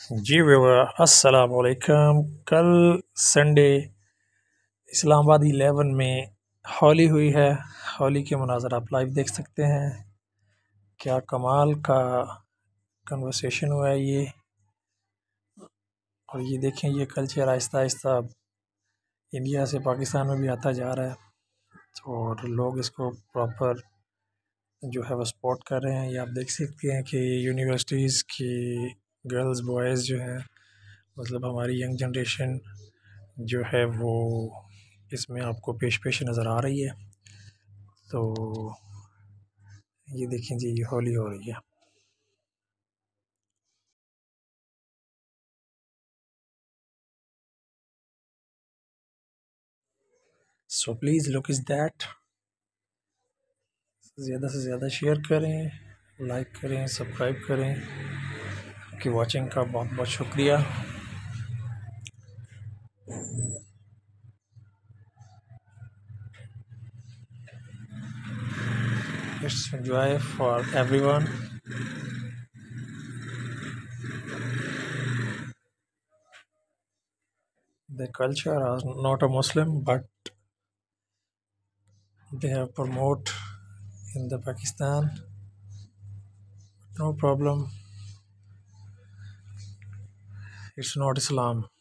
जी viewer अस्सलाम वालेकुम। कल संडे इस्लामाबाद 11 में होली हुई है। होली के मनाज़र आप लाइव देख सकते हैं। क्या कमाल का कन्वर्सेशन हुआ है ये। और ये देखें, ये कल्चर आहिस्ता आहिस्ता इंडिया से पाकिस्तान में भी आता जा रहा है, और लोग इसको प्रॉपर जो है वो सपोर्ट कर रहे हैं। ये आप देख सकते हैं कि यूनिवर्सिटीज़ की गर्ल्स बॉयज़ जो हैं, मतलब हमारी यंग जनरेशन जो है वो इसमें आपको पेश पेश नज़र आ रही है। तो ये देखें जी, ये होली हो रही है। So please look is that. ज़्यादा से ज़्यादा शेयर करें, लाइक करें, सब्सक्राइब करें। आपकी वॉचिंग का बहुत बहुत शुक्रिया। It's enjoy for everyone. The culture are not a Muslim, but they have promote in the Pakistan. No problem. It's not Islam.